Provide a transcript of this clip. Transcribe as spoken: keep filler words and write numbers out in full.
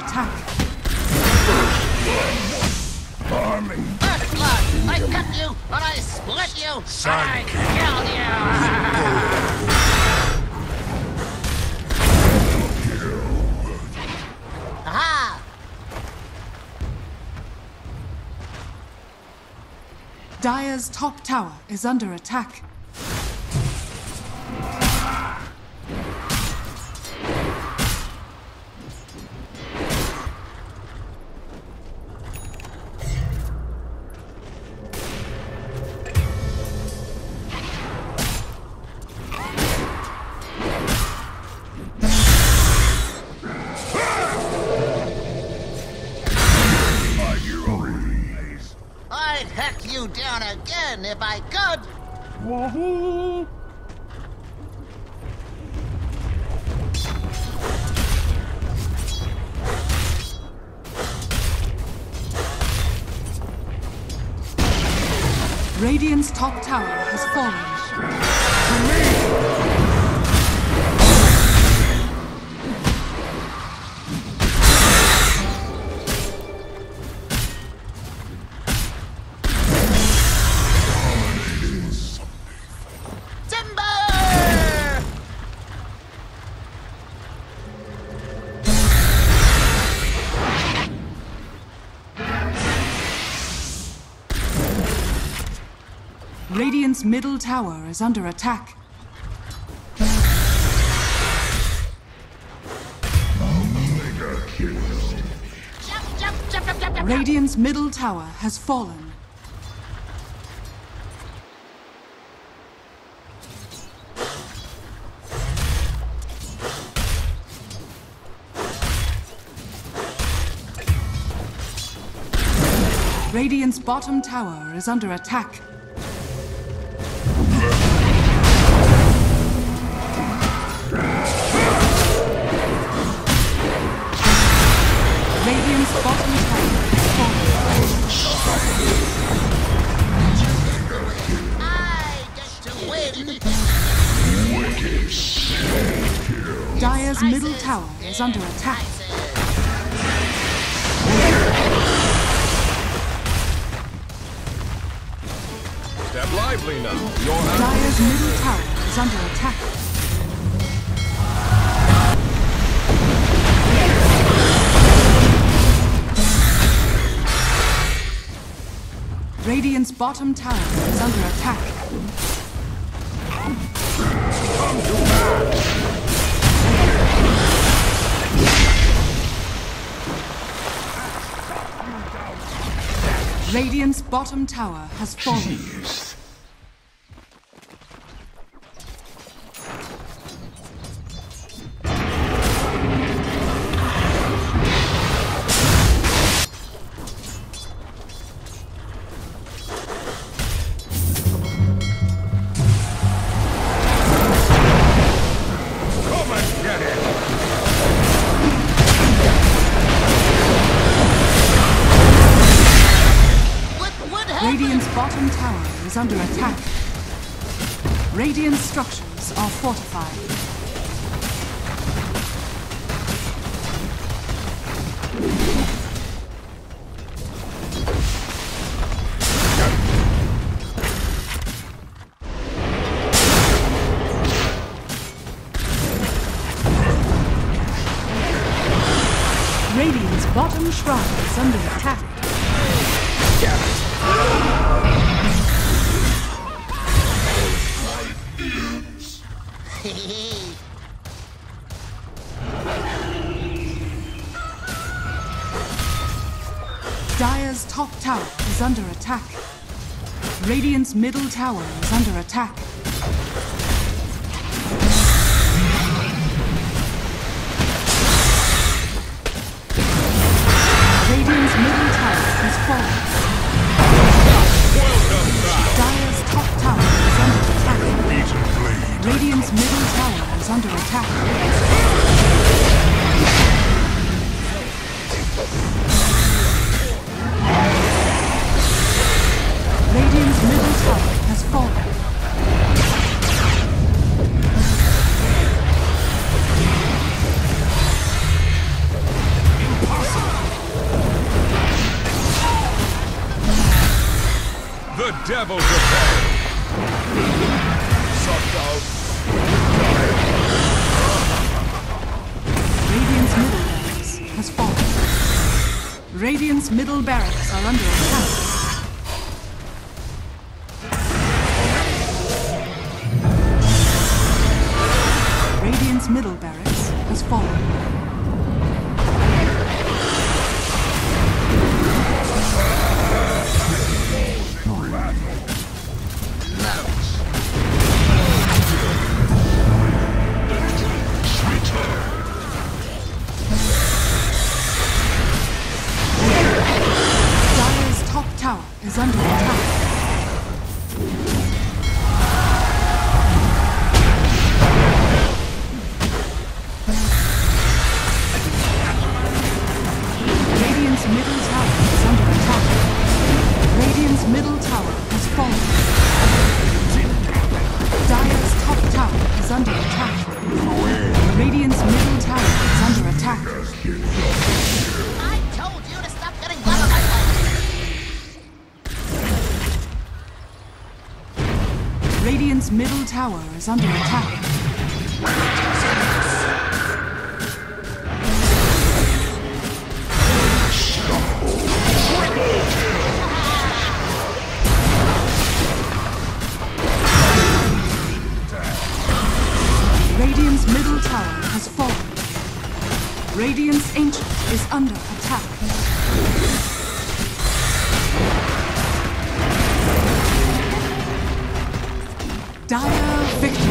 attack. Army. First blood! I cut you, and I split you, and I killed you! Aha! Dire's top tower is under attack. I'd hack you down again if I could! Wahoo! Radiant's top tower has fallen. Radiant's middle tower is under attack. Jump, jump, jump, jump, jump, jump! Radiant's middle tower has fallen. Radiant's bottom tower is under attack. Radiant's bottom tower is falling. I get to win! Dire's middle tower is under attack. Step lively now. Your Dire's middle tower is under attack. Radiant's bottom tower is under attack. Radiant's bottom tower has fallen. Radiant's bottom tower is under attack. Radiant structures are fortified. Radiant's bottom shrine is under attack. Dire's top tower is under attack. Radiant's middle tower is under attack. Radiant's middle tower has fallen. Dire's top tower is under attack. Radiant's middle tower is under attack. Radiant's middle tower has fallen. devils repay. Sucked out. Radiant's middle barracks has fallen. Radiant's middle barracks are under attack. Radiant's middle barracks has fallen. Dire's top tower is under attack. Radiant's middle tower is under attack. Radiant's middle tower has fallen. Dire's top tower is under attack. Radiant's middle tower is under attack. I told you to stop getting blood on my phone. Radiant's middle tower is under attack. Radiant's middle tower has fallen. Radiant's ancient is under attack. Dire victory.